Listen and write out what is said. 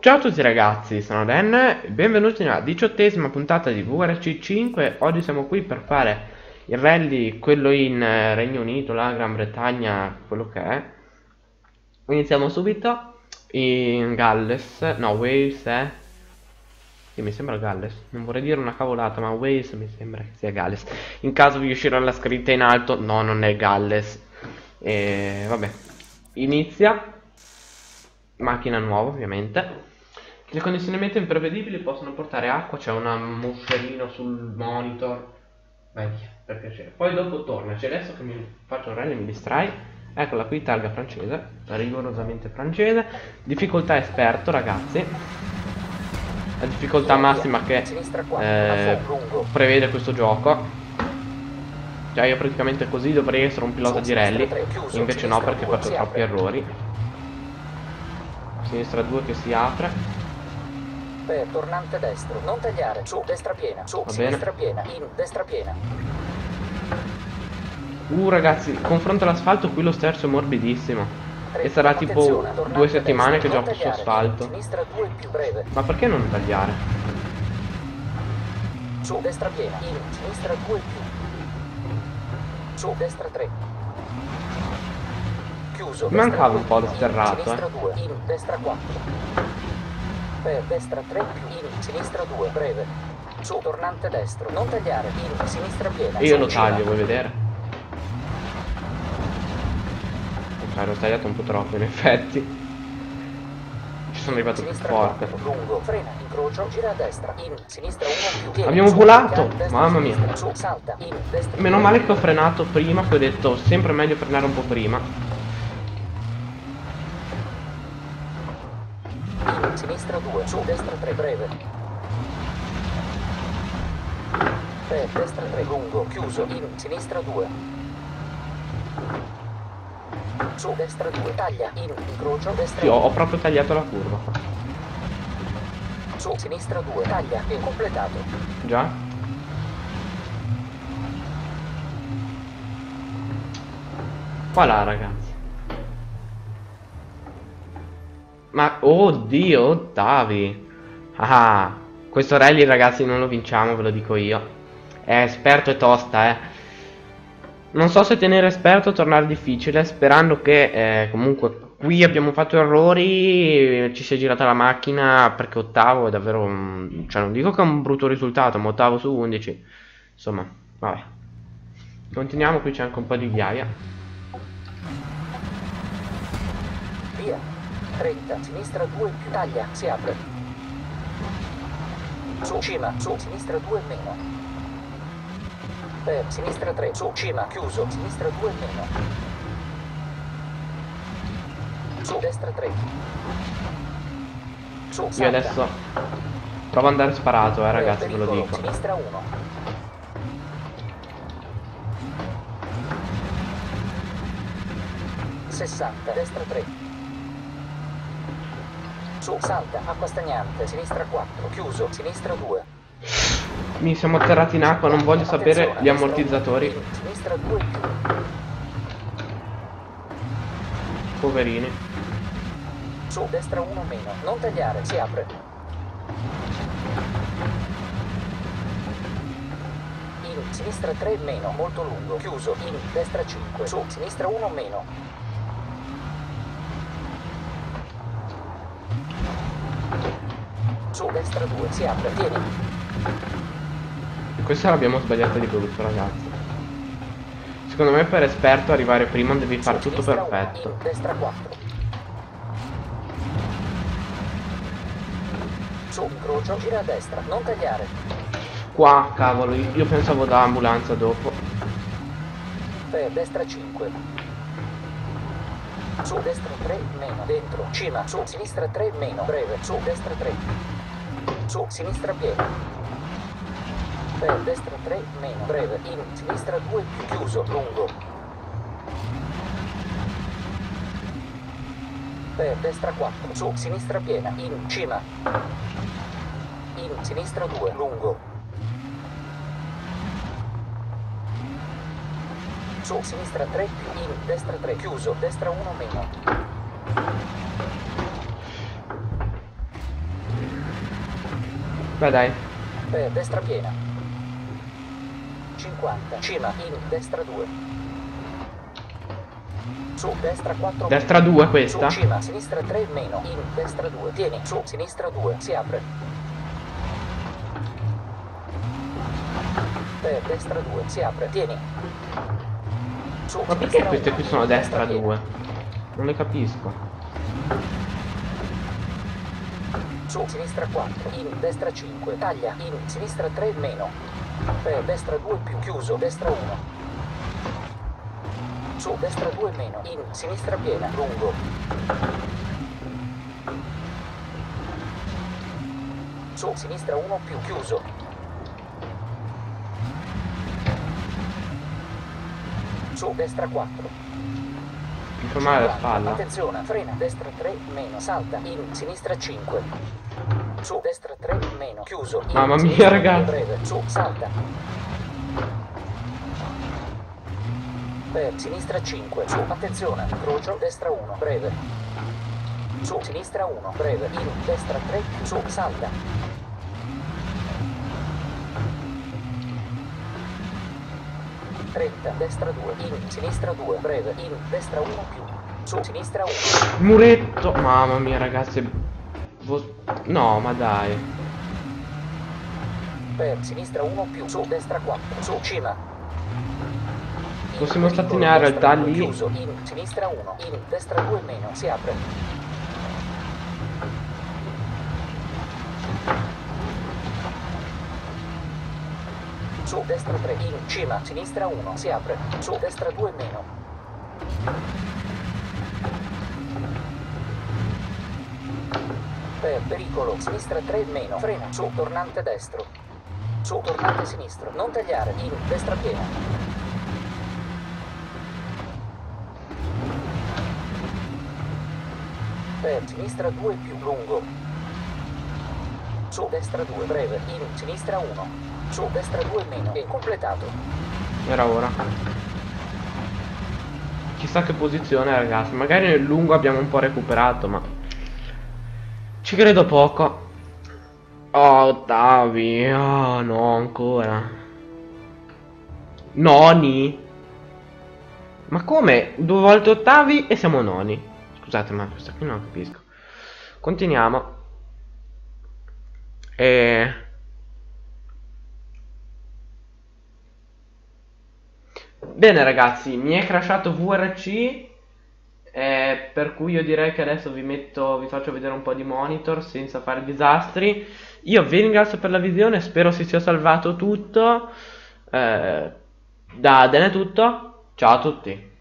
Ciao a tutti ragazzi, sono Dan e benvenuti nella 18ª puntata di VRC 5. Oggi siamo qui per fare il rally, quello in Regno Unito, la Gran Bretagna, quello che è. Iniziamo subito in Galles, no Wales Sì, mi sembra Galles, non vorrei dire una cavolata ma Wales mi sembra che sia Galles. In caso vi uscirà la scritta in alto, no, non è Galles. E vabbè, inizia, macchina nuova ovviamente. Le condizioni meteo imprevedibili possono portare acqua, c'è un moscerino sul monitor. Vai via, per piacere. Poi dopo torna, c'è adesso che mi faccio un rally e mi distrai. Eccola qui, targa francese, rigorosamente francese. Difficoltà esperto, ragazzi. La difficoltà massima che prevede questo gioco. Cioè io praticamente così dovrei essere un pilota di rally, invece no perché faccio troppi errori. Sinistra 2 che si apre. Per tornante destro, non tagliare, su, destra piena, su, sinistra piena, in, destra piena. Ragazzi, confronto all'asfalto qui lo sterzo è morbidissimo. E sarà tipo 2 settimane che gioco su asfalto. Sinistra 2 più breve. Ma perché non tagliare? Su, destra piena, in, sinistra 2 più. Su, destra 3. Chiuso. Mi mancava un po' lo sterrato, sinistra 2, in, destra 4. Per destra 3 più in, sinistra 2, breve. Su, tornante destro, non tagliare, in, sinistra piena. E io lo taglio, vuoi vedere? Ok, l'ho tagliato un po' troppo in effetti. Ci sono arrivato più forte. Lungo, frena, incrocio, gira a destra, in, sinistra 1 più. Abbiamo volato! Mamma mia. Su, salta, in, destra. Meno male che ho frenato prima, che ho detto sempre meglio frenare un po' prima. Sinistra 2, su, destra 3, breve. Per destra 3, lungo, chiuso, in, sinistra 2. Su, destra 2, taglia, in, incrocio, destra 2. Sì, ho proprio tagliato la curva. Su, sinistra 2, taglia, e completato. Già? Voilà ragazzi. Ma oddio, ottavi. Ah, questo rally ragazzi non lo vinciamo, ve lo dico io. È esperto e tosta, Non so se tenere esperto o tornare difficile, sperando che comunque qui abbiamo fatto errori, ci si è girata la macchina, perché ottavo è davvero cioè non dico che è un brutto risultato, ma ottavo su 11. Insomma, vabbè. Continuiamo, qui c'è anche un po' di ghiaia. Via. 30, sinistra 2 più, taglia, si apre. Su, cima, su, sinistra 2 meno. Per sinistra 3, su, cima, chiuso, sinistra 2 meno. Su, destra 3. Su, salta. Io adesso provo ad andare sparato, ragazzi, ve lo dico. Sinistra 1. (60), destra 3. Su, salta, acqua stagnante, sinistra 4, chiuso, sinistra 2. Mi siamo atterrati in acqua, non voglio sapere gli ammortizzatori. Sinistra 2 più. Poverini. Su, destra 1 meno, non tagliare, si apre. In, sinistra 3 meno, molto lungo, chiuso, in, destra 5, su, sinistra 1 meno. Su, destra 2, si apre, tieni. Questa l'abbiamo sbagliata di brutto, ragazzi. Secondo me per esperto arrivare prima devi fare tutto perfetto. In, destra 4. Su, incrocio, gira a destra, non tagliare. Qua, cavolo, io pensavo da ambulanza dopo. Per destra 5. Su, destra 3 meno, dentro, cima, su, sinistra 3 meno, breve, su, destra 3. Su, sinistra piena. Per destra 3 meno, breve, in, sinistra 2 più, chiuso, lungo. Per destra 4, su, sinistra piena, in, cima. In, sinistra 2, lungo. Su, sinistra 3 più, in, destra 3, chiuso, destra 1 meno. Beh dai. Per destra piena. 50. Cima, in destra 2. Su, destra 4. Destra 2 questa. Su, cima, sinistra 3, meno, in destra 2. Tieni, su, sinistra 2, si apre. Per destra 2, si apre, tieni. Su, Ma perché sinistra queste 1, qui sono destra piena. 2? Non le capisco. Su, sinistra 4, in destra 5, taglia, in sinistra 3, meno. Per destra 2 più, chiuso, destra 1. Su, destra 2 meno, in sinistra piena, lungo. Su, sinistra 1 più, chiuso. Su, destra 4. Mi fa male la spalla. Attenzione, frena, destra 3, meno, salta, in sinistra 5. Su, destra 3, meno, chiuso. In Mamma mia, sinistra ragazzi. breve, su, salta. Per sinistra 5, su, attenzione, incrocio, destra 1, breve. Su, sinistra 1, breve, in destra 3, su, salta. Destra 2, in sinistra 2, breve, in destra 1 più, su, sinistra 1. Muretto. Mamma mia, ragazzi. No, ma dai. Per sinistra 1 più, su, destra 4, su, cima. Possiamo statinare in realtà lì. Chiuso, in sinistra 1, in destra 2 meno, si apre. Su, destra 3, in cima, sinistra 1, si apre. Su, destra 2 meno. Per pericolo, sinistra 3 meno, frena, su, tornante destro. Su, tornante sinistro, non tagliare, in destra piena. Per sinistra 2 più, lungo. Su, destra 2, breve, in sinistra 1. Su, destra 2 meno, e completato. Era ora. Chissà che posizione, ragazzi. Magari nel lungo abbiamo un po' recuperato, ma ci credo poco. Oh, ottavi. Oh, no, ancora. Noni? Ma come? 2 volte ottavi e siamo noni. Scusate, ma questa qui non capisco. Continuiamo. Bene ragazzi, mi è crashato VRC, per cui io direi che adesso vi faccio vedere un po' di monitor senza fare disastri. Io vi ringrazio per la visione, spero si sia salvato tutto. Da Dan è tutto, ciao a tutti.